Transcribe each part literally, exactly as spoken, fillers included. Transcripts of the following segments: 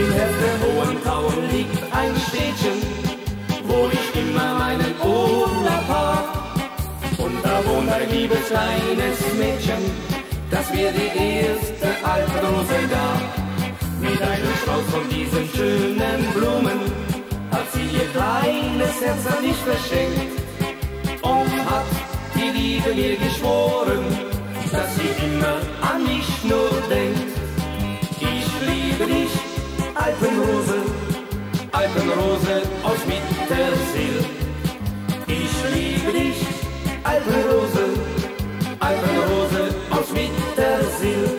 Im Herz der hohen Tauern liegt ein Städtchen, wo ich immer meinen Urlaub hab. Und da wohnt ein liebes kleines Mädchen, das mir die erste Alpenrose gab. Mit einem Strauß von diesen schönen Blumen hat sie ihr kleines Herz an mich verschenkt und hat die Liebe mir geschworen, dass sie immer an mich nur denkt. Ich liebe dich, Alpenrose, Alpenrose aus Mittersill. Ich liebe dich, Alpenrose, Alpenrose aus Mittersill.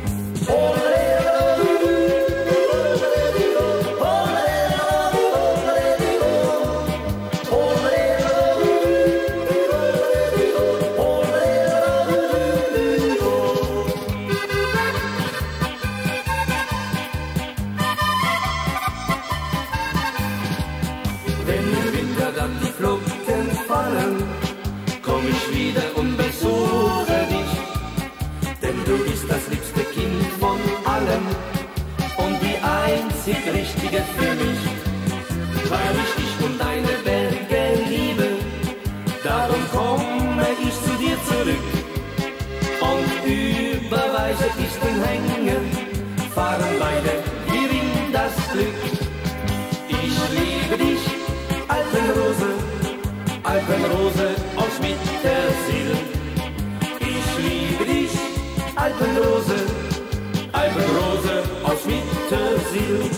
Wenn im Winter dann die Flocken fallen, komm ich wieder und besuche dich. Denn du bist das liebste Kind von allen und die einzig Richtige für mich. Weil ich dich und deine Berge liebe, darum komme ich zu dir zurück. Und über weiße Pisten hängen, fahren beide wir in das Glück. Ich liebe dich, Alpenrose, Alpenrose aus Mittersill. Ich liebe dich, Alpenrose, Alpenrose aus Mittersill.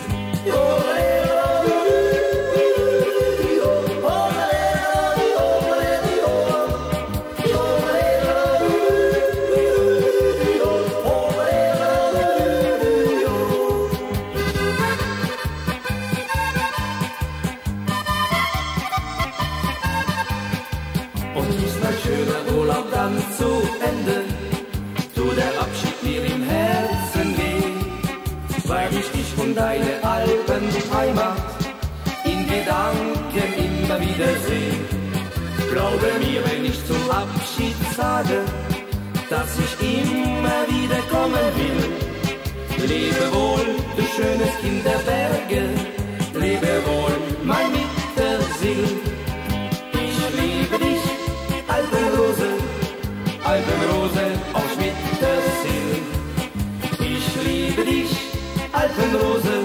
Und ist mein schöner Urlaub dann zu Ende, tu der Abschied mir im Herzen weh, weil ich dich und deine Alpenheimat in Gedanken immer wieder seh. Glaube mir, wenn ich zum Abschied sage, dass ich immer wieder kommen will. Lebe wohl, du schönes Kind der Berge, lebe wohl, mein Mittersill. Ich liebe dich, Alpenrose, Alpenrose aus Mittersill. Ich liebe dich, Alpenrose,